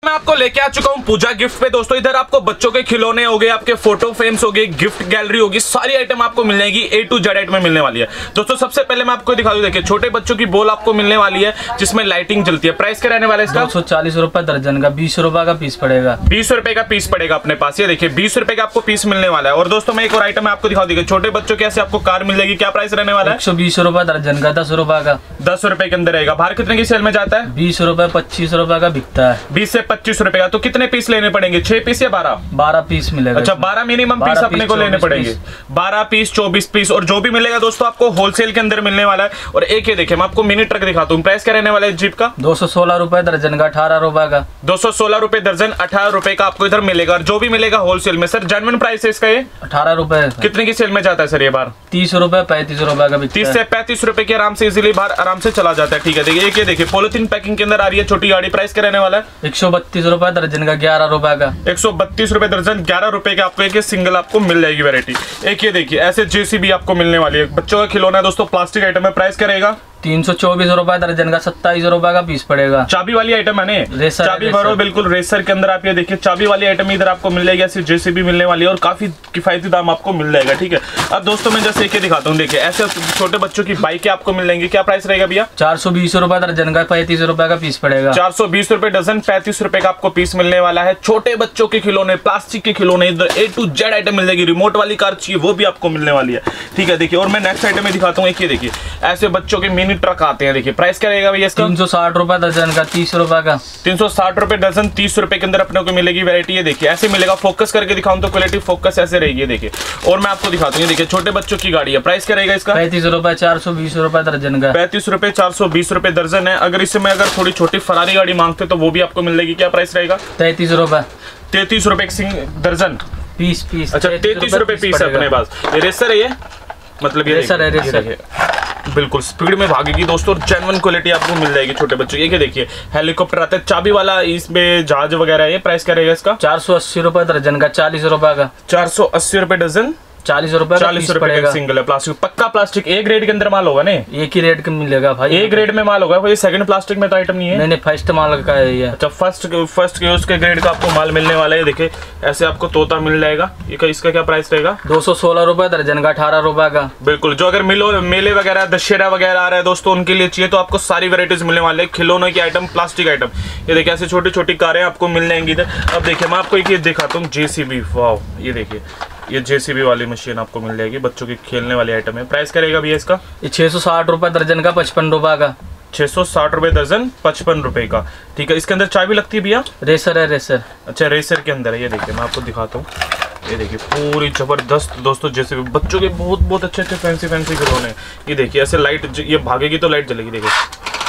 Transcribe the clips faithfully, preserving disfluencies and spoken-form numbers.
मैं आपको लेके आ चुका हूँ पूजा गिफ्ट पे दोस्तों। इधर आपको बच्चों के खिलौने हो गए, आपके फोटो फ्रेम्स हो गए, गिफ्ट गैलरी होगी, सारी आइटम आपको मिल जाएगी। ए टू जेड आइटम मिलने वाली है दोस्तों। सबसे पहले मैं आपको दिखा दूं, देखिए छोटे बच्चों की बॉल आपको मिलने वाली है जिसमें लाइटिंग जलती है। प्राइस क्या रहने वाला है इसका? दो सौ चालीस रुपए दर्जन का, बीस रुपए का पीस पड़ेगा। बीस रुपए का पीस पड़ेगा अपने पास। ये देखिए बीस रुपए का आपको पीस मिलने वाला है। और दोस्तों मैं एक और आइटम आपको दिखा दूंगा, छोटे बच्चों के ऐसे आपको कार मिल जाएगी। क्या प्राइस रहने वाला है? एक सौ बीस रुपए दर्जन का, दस रुपए का। दस रुपए के अंदर रहेगा। बाहर कितने की सेल में जाता है? बीस रुपए पच्चीस रुपए का बिकता है। बीस से पच्चीस रुपए का। तो कितने पीस लेने पड़ेंगे? छह पीस या बारह? बारह पीस मिलेगा। अच्छा बारह मिनिमम पीस अपने को लेने पड़ेंगे। बारह पीस चौबीस पीस। और जो भी मिलेगा दोस्तों आपको होलसेल के अंदर मिलने वाला है। और एक ये देखिए मैं आपको मिनी ट्रक दिखाता हूँ। प्राइस क्या रहने वाला है जीप का? दो सौ सोलह रुपए दर्जन का, अठारह रुपए का। दो सौ सोलह रुपए दर्जन, अठारह रुपए का आपको इधर मिलेगा। और जो भी मिलेगा होलसेल में। सर जेन्युइन प्राइस है इसका ये अठारह रुपए। कितने की सेल में जाता है सर ये बार? तीस रुपए पैंतीस रुपए का। तीस से पैंतीस रुपए के आराम से इजीली बाहर आराम से चला जाता है। ठीक है देखिए एक ये देखिए पॉलिथीन पैकिंग के अंदर आ रही है छोटी गाड़ी। प्राइस क्या रहने वाला है? एक सौ बत्तीस रुपए दर्जन का, ग्यारह रुपए का। एक सौ बत्तीस रुपए दर्जन, ग्यारह रुपए के आपको एक सिंगल आपको मिल जाएगी वैरायटी। एक ये देखिए ऐसे जेसीबी आपको मिलने वाली है। बच्चों का खिलौना है दोस्तों, प्लास्टिक आइटम है। प्राइस क्या रहेगा? तीन सौ चौबीस रुपए दर्जन का, सत्ताईस रुपए का पीस पड़ेगा। चाबी वाली आइटम है ना, चाबी भरो बिल्कुल रेसर के अंदर। आप ये देखिए चाबी वाली आइटम इधर आपको मिल जाएगी। ऐसी जेसीबी मिलने वाली है और काफी किफायती दाम आपको मिल जाएगा। ठीक है अब दोस्तों मैं जैसे एक दिखाता हूँ, देखिए ऐसे छोटे बच्चों की बाइकें आपको मिल जाएंगी। क्या प्राइस रहेगा भैया? चार सौ बीस रुपए दर्जन का, पैंतीस रुपए का पीस पड़ेगा। चार सौ बीस रुपए डजन, पैंतीस रुपए का आपको पीस मिलने वाला है। छोटे बच्चों के खिलौने, प्लास्टिक के खिलौने, इधर ए टू जेड आइटम मिल जाएगी। रिमोट वाली कार चाहिए वो भी आपको मिलने वाली है। ठीक है देखिए और मैं नेक्स्ट आइटम में दिखाता हूँ। एक ये देखिए ऐसे बच्चों के मिनी ट्रक आते हैं। देखिए प्राइस क्या रहेगा भैया इसका? तीन सौ साठ रुपए दर्जन का, तीस रुपए का। तीन सौ साठ रुपए डजन, तीस रुपए के अंदर अपने को मिलेगी वैरायटी। ये देखिए ऐसे मिलेगा। फोकस करके दिखाऊं तो क्वालिटी फोकस ऐसे रहेगी। देखिए और मैं आपको दिखाता हूँ, ये देखिए छोटे बच्चों की गाड़ी है। प्राइस क्या रहेगा इसका? पैंतीस रुपए, चार सौ बीस रुपए दर्जन का। पैंतीस रुपए, चार सौ बीस रुपए दर्जन है। अगर इसमें अगर थोड़ी छोटी फरारी गाड़ी मांगते तो वो भी आपको मिल जाएगी। क्या प्राइस रहेगा? तैतीस रुपए। तैतीस रुपए दर्जन, पीस पीस। अच्छा तैतीस रुपए पीस है अपने पास। ये रेसर है ये, मतलब ये रेसर है, रेसर है। बिल्कुल स्पीड में भागेगी दोस्तों। जेन्युइन क्वालिटी आपको मिल जाएगी छोटे बच्चों की। ये देखिए हेलीकॉप्टर आता है चाबी वाला, इसमें जहाज वगैरह है। प्राइस क्या रहेगा इसका? चार सौ अस्सी रुपए दर्जन का, चालीस रुपए का। चार सौ अस्सी रुपए डजन, चालीस रुपए चालीस रुपए का सिंगल है। प्लास्टिक पक्का प्लास्टिक, एक ग्रेड के अंदर माल होगा ना? एक ही रेट का मिलेगा भाई, एक ग्रेड में माल होगा। ये सेकंड प्लास्टिक में तो आइटम नहीं है। नहीं नहीं फर्स्ट माल का है ये। अच्छा फर्स्ट फर्स्ट के उसके ग्रेड का आपको माल मिलने वाला है। देखिए ऐसे आपको तोता मिल जाएगा। ये इसका क्या प्राइस रहेगा? दो सौ सोलह रुपए दर्जन का, अठारह रुपए का। बिल्कुल जो अगर मिलो मेले वगैरह दशहरा वगैरह आ रहा है दोस्तों उनके लिए चाहिए तो आपको सारी वेराइटीज मिलने वाले हैं। खिलौने की आइटम, प्लास्टिक आइटम। ये देखिए ऐसे छोटी छोटी कारें आपको मिल जाएंगी इधर। अब देखिए मैं आपको एक ये दिखाता हूँ जेसीबी। वाओ ये देखिए ये जेसीबी वाली मशीन आपको मिल जाएगी। बच्चों की खेलने वाली आइटम है। प्राइस क्या रहेगा भैया इसका? ये छह सौ साठ रुपए दर्जन का, पचपन रुपए का। छह सौ साठ रुपए दर्जन, पचपन रुपए का। ठीक है इसके अंदर चाबी लगती है भैया? रेसर है, रेसर। अच्छा रेसर के अंदर है। ये देखिए मैं आपको दिखाता हूँ। ये देखिए पूरी जबरदस्त दोस्तों जैसे बच्चों के बहुत बहुत अच्छे अच्छे फैंसी फैंसी खिलौने। ये देखिए ऐसे लाइट, ये भागेगी तो लाइट जलेगी। देखिए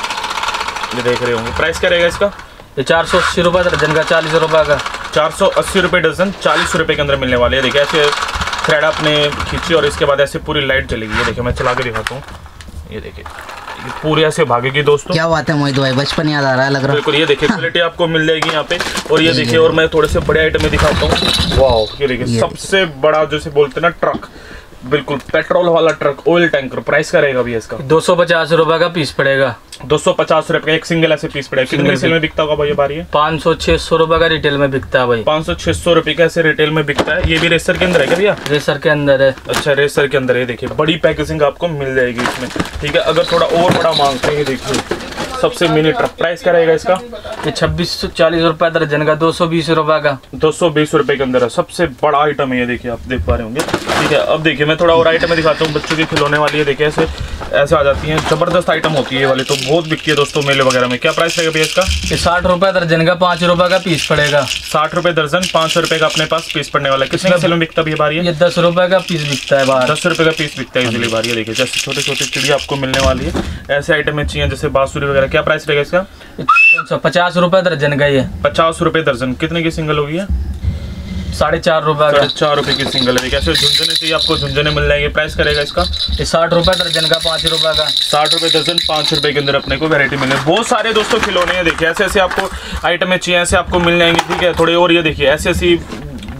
ये देख रहे होंगे। प्राइस क्या रहेगा इसका? ये चार सौ अस्सी रुपए दर्जन का, चालीस रुपए का। चार सौ अस्सी रुपए डजन, चालीस रुपए के अंदर मिलने वाले हैं। देखिए ऐसे थ्रेड आपने खींची और इसके बाद ऐसे पूरी लाइट जलेगी। ये देखिए मैं चला के दिखाता हूँ। ये देखिए ये पूरी ऐसे भागेगी दोस्तों। क्या बात है मोहित भाई, बचपन याद आ रहा है लग रहा है। बिल्कुल ये देखिए क्वालिटी आपको मिल जाएगी यहाँ पे। और ये देखिए और मैं थोड़े से बड़े आइटम में दिखाता हूँ। वाओ ये देखिए सबसे बड़ा जैसे बोलते हैं ना ट्रक, बिल्कुल पेट्रोल वाला ट्रक, ऑयल टैंकर। प्राइस का रहेगा भैया इसका? दो सौ पचास रुपए का पीस पड़ेगा। दो सौ पचास रुपए का एक सिंगल ऐसे पीस पड़ेगा। कितने सेल में बिकता होगा भाई ये बारी है? पाँच सौ छह सौ रुपए का रिटेल में बिकता है भाई। पाँच सौ छह सौ रुपए का ऐसे रिटेल में बिकता है। ये भी रेसर के अंदर है क्या भैया? रेसर के अंदर है। अच्छा रेसर के अंदर है। देखिए बड़ी पैकेजिंग आपको मिल जाएगी इसमें। ठीक है अगर थोड़ा और बड़ा मांगते हैं देखिए सबसे मिनी ट्रक। प्राइस क्या रहेगा इसका? ये छब्बीस सौ चालीस रुपए दर्जन का, दो सौ बीस रुपए का। दो सौ बीस रुपए के अंदर है। सबसे बड़ा आइटम है ये देखिए आप देख पा रहे होंगे। ठीक है अब देखिए मैं थोड़ा और आइटम में दिखाता हूँ। बच्चों की खिलौने वाली है। देखिए ऐसे ऐसे आ जाती हैं, जबरदस्त आइटम होती है ये वाली, तो बहुत बिकती है दोस्तों मेले वगैरह में। क्या प्राइस रहेगा भैया इसका? ये साठ रुपए दर्जन का, पाँच रुपए का पीस पड़ेगा। साठ रुपए दर्जन, पाँच सौ रुपए का अपने पास पीस पड़ने वाला है। कितने सेल में बिकता है बारी है? ये दस रुपए का पीस बिकता है बाहर। दस रुपए का पीस बिकता है इजीली बारी है। देखिए जैसे छोटे छोटे चिड़िया आपको मिलने वाली है। ऐसे आइटम में चाहिए जैसे बांसुरी वगैरह। क्या प्राइस रहेगा इसका? पचास रुपए दर्जन का। ये पचास रुपए दर्जन। कितने की सिंगल होगी? साढ़े चार रुपए का। चार रुपए की सिंगल है। कैसे झुंझुने चाहिए आपको? झुंझुने मिल जाएंगे। प्राइस करेगा इसका? ये साठ रुपए दर्जन का, पाँच रुपए का। साठ रुपए दर्जन, पाँच रुपए के अंदर अपने को वैरायटी मिले। बहुत सारे दोस्तों खिलौने हैं। देखिए ऐसे ऐसे आपको आइटम चाहिए ऐसे आपको मिल जाएंगे। ठीक है थोड़े और ये देखिए ऐसे ऐसी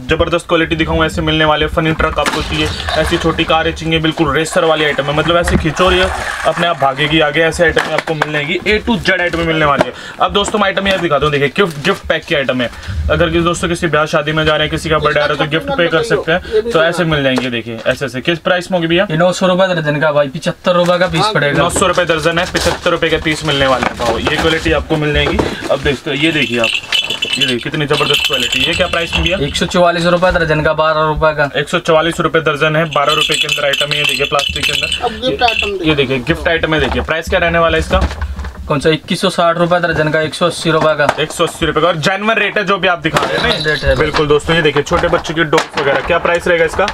जबरदस्त क्वालिटी दिखाऊंगा, ऐसे मिलने वाले। फनी ट्रक आपको चाहिए, ऐसी छोटी कारें चाहिए, बिल्कुल रेसर वाली आइटम है, मतलब ऐसे खींचो रही है अपने आप भागेगी आगे, ऐसे आइटम आपको मिल जाएगी। ए टू जेड आइटम मिलने वाली है। अब दोस्तों मैं आइटम यहाँ दिखाता हूँ, देखिए गिफ्ट गिफ्ट पैक की आइटम है। अगर किसी दोस्तों किसी ब्याह शादी में जा रहे हैं, किसी का बर्थडे आ रहा है तो गिफ्ट पे कर सकते हैं, तो ऐसे मिल जाएंगे। देखिए ऐसे ऐसे किस प्राइस में होगी भैया? नौ सौ रुपए दर्जन का भाई, पिछहत्तर रुपए का पीस पड़ेगा। नौ सौ रुपए दर्जन है, पचहत्तर रुपए के पीस मिलने वाले हैं भाव। ये क्वालिटी आपको मिल जाएगी। अब देखते ये देखिए आप, ये देखिए कितनी जबरदस्त क्वालिटी। ये क्या प्राइस में भैया? एक सौ चौवालीस रुपए दर्जन का, बारह रुपए का। एक सौ चौवालीस रुपए दर्जन है, बारह रुपए के अंदर आइटम है। ये देखिए प्लास्टिक के अंदर, ये देखिए गिफ्ट आइटम है। देखिए प्राइस क्या रहने वाला है इसका? कौन सा? इक्कीस सौ साठ रुपए दर्जन का, एक सौ अस्सी रुपए का। एक सौ अस्सी रुपए का, और जेन्युइन रेट है जो भी आप दिखा रहे हैं रेट है बिल्कुल। दोस्तों ये देखिए छोटे बच्चों की डॉग वगैरह, क्या प्राइस रहेगा इसका?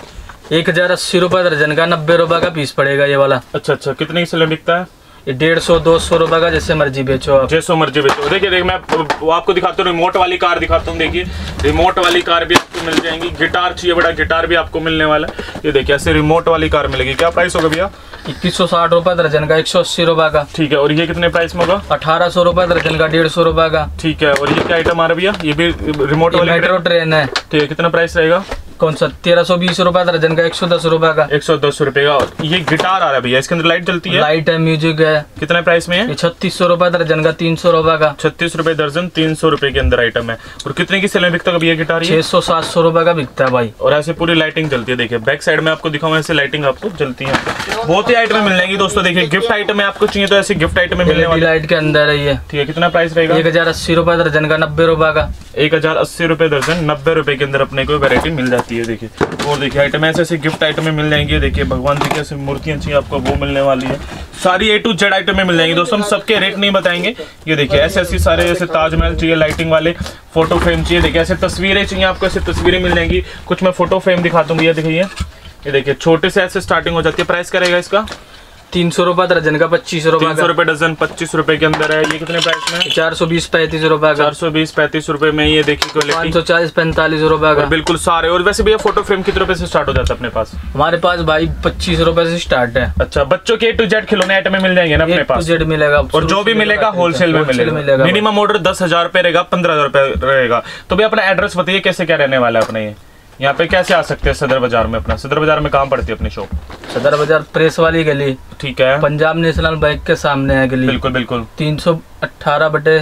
एक हजार अस्सी रुपए दर्जन का, नब्बे रुपए का पीस पड़ेगा ये वाला। अच्छा अच्छा, कितने की बिकता है? ये डेढ़ सौ दो सौ रुपए का, जैसे मर्जी बेचो आप। जैसो मर्जी बेचो। देखिए देखिए मैं वो आपको दिखाता हूँ, रिमोट वाली कार दिखाता हूँ। देखिए रिमोट वाली कार भी आपको मिल जाएंगी। गिटार चाहिए बड़ा, गिटार भी आपको मिलने वाला है। ये देखिए ऐसे रिमोट वाली कार मिलेगी। क्या प्राइस होगा भैया? इक्कीस सौ साठ रुपए दर्जन का, एक सौ अस्सी रुपए का। ठीक है, और ये कितने प्राइस में होगा? अठारह सौ रुपए दर्जन का, डेढ़ सौ रुपए का। ठीक है, और ये क्या आइटम आ रहा है भैया? ये भी रिमोट वाली मेट्रो ट्रेन है। ठीक है, कितना प्राइस रहेगा? कौन सा? तेरह सौ बीस रुपए दर्जन का, एक सौ दस रुपए का। एक सौ दस रुपए का। और ये गिटार आ रहा है भैया, इसके अंदर लाइट चलती है? लाइट है, म्यूजिक है। कितना प्राइस में है? ये छत्तीस सौ रुपए दर्जन का, तीन सौ रुपए का। छत्तीस रुपए दर्जन, तीन सौ रुपए के अंदर आइटम है। और कितने की सेल में बिकता है भैया गिटार? छह सौ सात सौ रुपए का बिकता है भाई। और ऐसे पूरी लाइटिंग चलती है। देखिए बैक साइड में आपको दिखाऊंगा, ऐसे लाइटिंग आपको चलती है। बहुत ही आइटम मिल जाएंगी दोस्तों। देखिए गिफ्ट आइटम आपको चाहिए तो ऐसे गिफ्ट आइटम मिलने वाली लाइट के अंदर है ये। ठीक है, कितना प्राइस रहेगा? एक हजार अस्सी रुपए दर्जन का, नब्बे रुपए का। एक हजार अस्सी रुपए दर्जन, नब्बे रुपए के अंदर अपने को वैरायटी मिल जाती है। देखिए और देखिए आइटम ऐसे ऐसे गिफ्ट आइटम में मिल जाएंगे। देखिए भगवान जी की ऐसे मूर्तियां चाहिए आपको, वो मिलने वाली है। सारी ए टू जेड आइटम में मिल जाएंगी दोस्तों। हम सबके रेट नहीं बताएंगे। ये देखिए ऐसे ऐसी सारे ऐसे ताजमहल चाहिए, लाइटिंग वाले फोटो फ्रेम चाहिए। देखिए ऐसे तस्वीरें चाहिए आपको, ऐसे तस्वीरें मिल जाएंगी। कुछ मैं फोटो फ्रेम दिखाता हूँ भैया। देखिए ये देखिए छोटे से ऐसे स्टार्टिंग हो जाती है। प्राइस क्या रहेगा इसका? तीन सौ रुपए दर्जन का, पच्चीस रुपए तीन सौ रुपए डजन, पच्चीस रुपए के अंदर है। ये कितने प्राइस में? चार सौ बीस पैंतीस रुपए का। चार सौ बीस पैंतीस रुपए में ये देखिए क्वालिटी। पाँच सौ चालीस पैंतालीस रुपए का। बिल्कुल सारे। और वैसे भैया फोटो फ्रेम कितने रुपए से स्टार्ट हो जाता है अपने पास? हमारे पास भाई पच्चीस रुपए से स्टार्ट है। अच्छा, बच्चों के ए टू जेड खिलौने आइटम में मिल जाएंगे ना अपने पास? जेड मिलेगा, और जो भी मिलेगा होलसेल में मिलेगा। मिनिमम ऑर्डर दस हजार रुपए रहेगा, पंद्रह हजार रुपए रहेगा। तो भैया अपना एड्रेस बताइए, कैसे क्या रहने वाला है अपने? ये यहाँ पे कैसे आ सकते हैं सदर बाजार में? अपना सदर बाजार में कहाँ पड़ती है अपनी शॉप? सदर बाजार प्रेस वाली गली। ठीक है, पंजाब नेशनल बैंक के सामने है गली। बिल्कुल बिल्कुल। तीन सौ अठारह बटे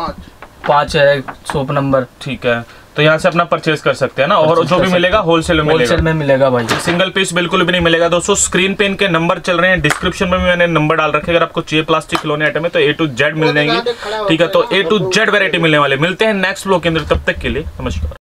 पाँच है शॉप नंबर। ठीक है, तो यहाँ से अपना परचेज कर सकते हैं ना। और जो भी मिलेगा होलसेल में होलसेल में मिलेगा भाई। सिंगल पीस बिल्कुल भी नहीं मिलेगा दोस्तों। स्क्रीन पे इनके नंबर चल रहे हैं, डिस्क्रिप्शन में भी मैंने नंबर डाल रखे। अगर आपको चाहिए प्लास्टिक खिलौने आइटम है तो ए टू जेड मिल जाएंगे। ठीक है, तो ए टू जेड वेरायटी मिलने वाले। मिलते हैं नेक्स्ट ब्लॉग के अंदर, तब तक के लिए नमस्कार।